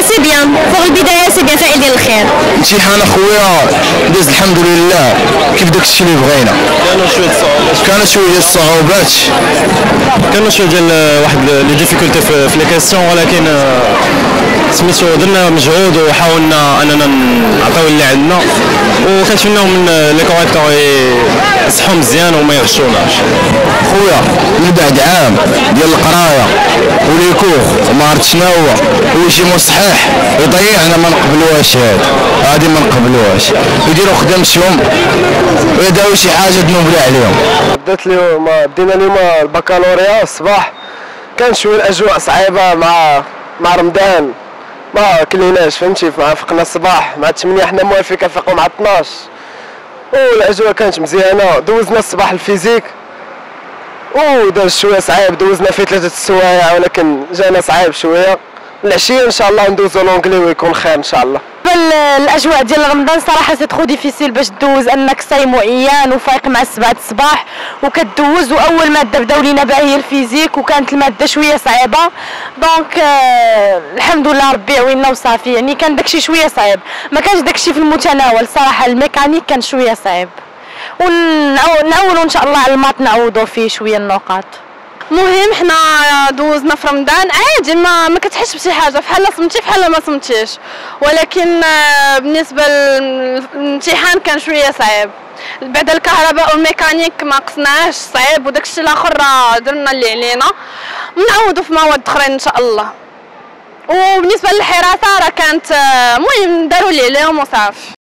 سي بيان فوق البدايه سي بيان فاعل ديال الخير. الامتحان اخويا داز الحمد لله كيف داك الشيء اللي بغينا. كانوا شويه ديال الصعوبات، كانوا شويه ديال واحد لي ديفيكولتي في لي كيسيون، ولكن سميتو درنا مجهود وحاولنا اننا نعطيو اللي عندنا، وكنتمناو من لي كوريكتور يصحوا مزيان وما يغشوناش. خويا من بعد عام ديال القرايه ولي كور وما عرفت شنو هو ويجي مصحح يضيعنا، ما نقبلوهاش هادي ما نقبلوهاش. يديروا خدمتهم ويداو شي حاجه تنوبل عليهم. بدينا اليوم البكالوريا الصباح، كان شويه الاجواء صعيبه مع رمضان، ما كليناش فهمتي، فقنا الصباح مع 8 حنا موافقين كنفيقوا مع 12 والاجواء كانت مزيانه. دوزنا الصباح الفيزيك وداز شويه صعيب، دوزنا فيه 3 السوايع ولكن جانا صعيب شويه. العشيه ان شاء الله ندوزو لونجلي ويكون خير ان شاء الله. الاجواء ديال رمضان صراحه سي ترو ديفيسيل باش دوز، انك صايم وعيان وفايق مع 7 الصباح وكدوز، واول ماده بداو لينا بها هي الفيزيك وكانت الماده شويه صعيبه، دونك الحمد لله ربي عوينا وصافي. يعني كان داكشي شويه صعيب، ما كانش داكشي في المتناول صراحه. الميكانيك كان شويه صعيب، ونعولوا ان شاء الله على المات نعوضوا فيه شويه النقاط. مهم حنا دوزنا في رمضان عادي، ما كتحسش بشي حاجه، بحال صمتي بحال ما صمتيش، ولكن بالنسبه للامتحان كان شويه صعيب. بعد الكهرباء والميكانيك ما قصناش صعيب، وداكشي الاخر درنا اللي علينا، نعوضوا في مواد اخرين ان شاء الله. وبالنسبه للحراسه راه كانت المهم داروا اللي عليهم وصافي.